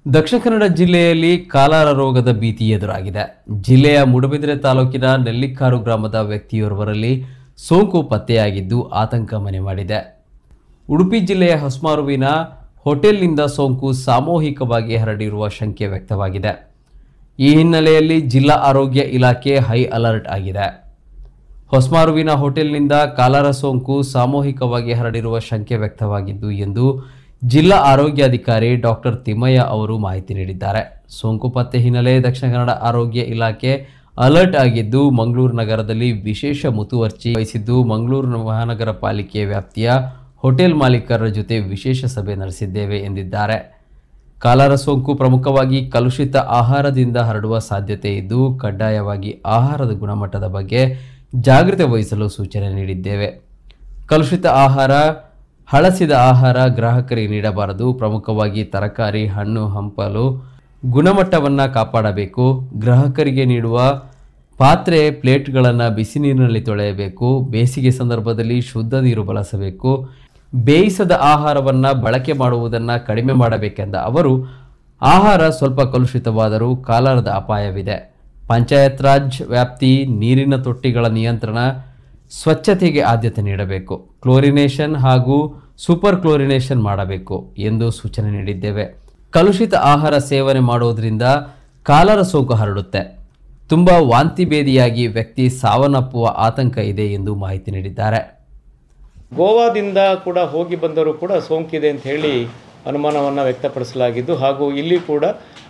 ದಕ್ಷಿಣ ಕನ್ನಡ ಜಿಲ್ಲೆಯಲ್ಲಿ ಕಾಲಾರ ರೋಗದ ಭೀತಿ ಎದುರಾಗಿದೆ. ಜಿಲ್ಲೆಯ ಮೂಡಬಿದರೆ ತಾಲೂಕಿನ ನೆಲ್ಲಿಕಾರು ಗ್ರಾಮದ ವ್ಯಕ್ತಿಯೋರ್ವರಲ್ಲಿ ಸೋಂಕು ಪತ್ತೆಯಾಗಿದ್ದು ಆತಂಕ ಮನೆ ಮಾಡಿದೆ. ಉಡುಪಿ ಜಿಲ್ಲೆಯ ಹೊಸಮಾರುವಿನ ಹೋಟೆಲ್ನಿಂದ ಸೋಂಕು ಸಾಮೂಹಿಕವಾಗಿ ಹರಡಿರುವ ಶಂಕೆ ವ್ಯಕ್ತವಾಗಿದೆ. ಈ ಹಿನ್ನೆಲೆಯಲ್ಲಿ ಜಿಲ್ಲಾ ಆರೋಗ್ಯ ಇಲಾಖೆ ಹೈ ಅಲರ್ಟ್ ಆಗಿದೆ. ಹೊಸಮಾರುವಿನ ಹೋಟೆಲ್ನಿಂದ ಕಾಲಾರ ಸೋಂಕು ಸಾಮೂಹಿಕವಾಗಿ ಹರಡಿರುವ ಶಂಕೆ ವ್ಯಕ್ತವಾಗಿದ್ದು ಎಂದು ಜಿಲ್ಲಾ ಆರೋಗ್ಯಾಧಿಕಾರಿ ಡಾಕ್ಟರ್ ತಿಮ್ಮಯ್ಯ ಅವರು ಮಾಹಿತಿ ನೀಡಿದ್ದಾರೆ. ಸೋಂಕು ಪತ್ತೆ ಹಿನ್ನೆಲೆ ದಕ್ಷಿಣ ಕನ್ನಡ ಆರೋಗ್ಯ ಇಲಾಖೆ ಅಲರ್ಟ್ ಆಗಿದ್ದು ಮಂಗಳೂರು ನಗರದಲ್ಲಿ ವಿಶೇಷ ಮುತುವರ್ಜಿ ವಹಿಸಿದ್ದು ಮಂಗಳೂರು ಮಹಾನಗರ ಪಾಲಿಕೆ ವ್ಯಾಪ್ತಿಯ ಹೋಟೆಲ್ ಮಾಲೀಕರ ಜೊತೆ ವಿಶೇಷ ಸಭೆ ನಡೆಸಿದ್ದೇವೆ ಎಂದಿದ್ದಾರೆ. ಕಾಲಾರ ಸೋಂಕು ಪ್ರಮುಖವಾಗಿ ಕಲುಷಿತ ಆಹಾರದಿಂದ ಹರಡುವ ಸಾಧ್ಯತೆ ಇದ್ದು ಕಡ್ಡಾಯವಾಗಿ ಆಹಾರದ ಗುಣಮಟ್ಟದ ಬಗ್ಗೆ ಜಾಗೃತಿ ವಹಿಸಲು ಸೂಚನೆ ನೀಡಿದ್ದೇವೆ. ಕಲುಷಿತ ಆಹಾರ, ಹಳಸಿದ ಆಹಾರ ಗ್ರಾಹಕರಿಗೆ ನೀಡಬಾರದು. ಪ್ರಮುಖವಾಗಿ ತರಕಾರಿ, ಹಣ್ಣು ಹಂಪಲು ಗುಣಮಟ್ಟವನ್ನು ಕಾಪಾಡಬೇಕು. ಗ್ರಾಹಕರಿಗೆ ನೀಡುವ ಪಾತ್ರೆ, ಪ್ಲೇಟ್ಗಳನ್ನು ಬಿಸಿ ನೀರಿನಲ್ಲಿ ತೊಳೆಯಬೇಕು. ಬೇಸಿಗೆ ಸಂದರ್ಭದಲ್ಲಿ ಶುದ್ಧ ನೀರು ಬಳಸಬೇಕು. ಬೇಯಿಸದ ಆಹಾರವನ್ನು ಬಳಕೆ ಮಾಡುವುದನ್ನು ಕಡಿಮೆ ಮಾಡಬೇಕೆಂದ ಅವರು, ಆಹಾರ ಸ್ವಲ್ಪ ಕಲುಷಿತವಾದರೂ ಕಾಲಾರದ ಅಪಾಯವಿದೆ. ಪಂಚಾಯತ್ ರಾಜ್ ವ್ಯಾಪ್ತಿ ನೀರಿನ ತೊಟ್ಟಿಗಳ ನಿಯಂತ್ರಣ, ಸ್ವಚ್ಛತೆಗೆ ಆದ್ಯತೆ ನೀಡಬೇಕು. ಕ್ಲೋರಿನೇಷನ್ ಹಾಗೂ ಸೂಪರ್ ಕ್ಲೋರಿನೇಷನ್ ಮಾಡಬೇಕು ಎಂದು ಸೂಚನೆ ನೀಡಿದ್ದೇವೆ. ಕಲುಷಿತ ಆಹಾರ ಸೇವನೆ ಮಾಡುವುದರಿಂದ ಕಾಲಾರ ಸೋಂಕು ಹರಡುತ್ತೆ. ತುಂಬ ವಾಂತಿ ಭೇದಿಯಾಗಿ ವ್ಯಕ್ತಿ ಸಾವನ್ನಪ್ಪುವ ಆತಂಕ ಇದೆ ಎಂದು ಮಾಹಿತಿ ನೀಡಿದ್ದಾರೆ. ಗೋವಾದಿಂದ ಕೂಡ ಹೋಗಿ ಬಂದರೂ ಕೂಡ ಸೋಂಕಿದೆ ಅಂತ ಹೇಳಿ ಅನುಮಾನವನ್ನು ವ್ಯಕ್ತಪಡಿಸಲಾಗಿದ್ದು ಹಾಗೂ ಇಲ್ಲಿ ಕೂಡ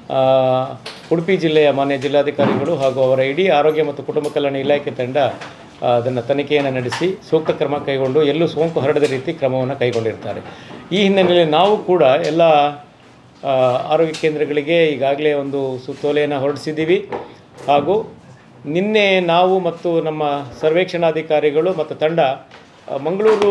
ಉಡುಪಿ ಜಿಲ್ಲೆಯ ಮಾನ್ಯ ಜಿಲ್ಲಾಧಿಕಾರಿಗಳು ಹಾಗೂ ಅವರ ಇಡೀ ಆರೋಗ್ಯ ಮತ್ತು ಕುಟುಂಬ ಕಲ್ಯಾಣ ಇಲಾಖೆ ತಂಡ ಅದನ್ನು ತನಿಖೆಯನ್ನು ನಡೆಸಿ ಸೂಕ್ತ ಕ್ರಮ ಕೈಗೊಂಡು ಎಲ್ಲೂ ಸೋಂಕು ಹರಡದ ರೀತಿ ಕ್ರಮವನ್ನು ಕೈಗೊಂಡಿರ್ತಾರೆ. ಈ ಹಿನ್ನೆಲೆಯಲ್ಲಿ ನಾವು ಕೂಡ ಎಲ್ಲ ಆರೋಗ್ಯ ಕೇಂದ್ರಗಳಿಗೆ ಈಗಾಗಲೇ ಒಂದು ಸುತ್ತೋಲೆಯನ್ನು ಹೊರಡಿಸಿದ್ದೀವಿ ಹಾಗೂ ನಿನ್ನೆ ನಾವು ಮತ್ತು ನಮ್ಮ ಸರ್ವೇಕ್ಷಣಾಧಿಕಾರಿಗಳು ಮತ್ತು ತಂಡ ಮಂಗಳೂರು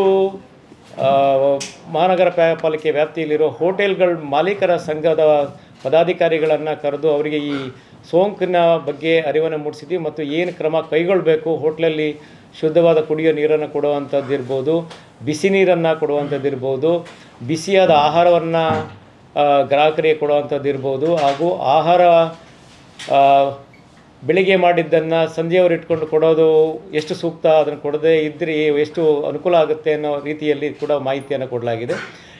ಮಹಾನಗರ ಪಾಲಿಕೆ ವ್ಯಾಪ್ತಿಯಲ್ಲಿರೋ ಹೋಟೆಲ್ಗಳ ಮಾಲೀಕರ ಸಂಘದ ಪದಾಧಿಕಾರಿಗಳನ್ನು ಕರೆದು ಅವರಿಗೆ ಈ ಸೋಂಕಿನ ಬಗ್ಗೆ ಅರಿವನ್ನು ಮೂಡಿಸಿದ್ವಿ ಮತ್ತು ಏನು ಕ್ರಮ ಕೈಗೊಳ್ಳಬೇಕು, ಹೋಟ್ಲಲ್ಲಿ ಶುದ್ಧವಾದ ಕುಡಿಯೋ ನೀರನ್ನು ಕೊಡುವಂಥದ್ದಿರ್ಬೋದು, ಬಿಸಿ ನೀರನ್ನು ಕೊಡುವಂಥದ್ದಿರ್ಬೋದು, ಬಿಸಿಯಾದ ಆಹಾರವನ್ನು ಗ್ರಾಹಕರಿಗೆ ಕೊಡುವಂಥದ್ದಿರ್ಬೋದು ಹಾಗೂ ಆಹಾರ ಬೆಳಿಗ್ಗೆ ಮಾಡಿದ್ದನ್ನು ಸಂಜೆಯವರು ಇಟ್ಕೊಂಡು ಕೊಡೋದು ಎಷ್ಟು ಸೂಕ್ತ, ಅದನ್ನು ಕೊಡದೇ ಇದ್ದರೆ ಎಷ್ಟು ಅನುಕೂಲ ಆಗುತ್ತೆ ಅನ್ನೋ ರೀತಿಯಲ್ಲಿ ಕೂಡ ಮಾಹಿತಿಯನ್ನು ಕೊಡಲಾಗಿದೆ.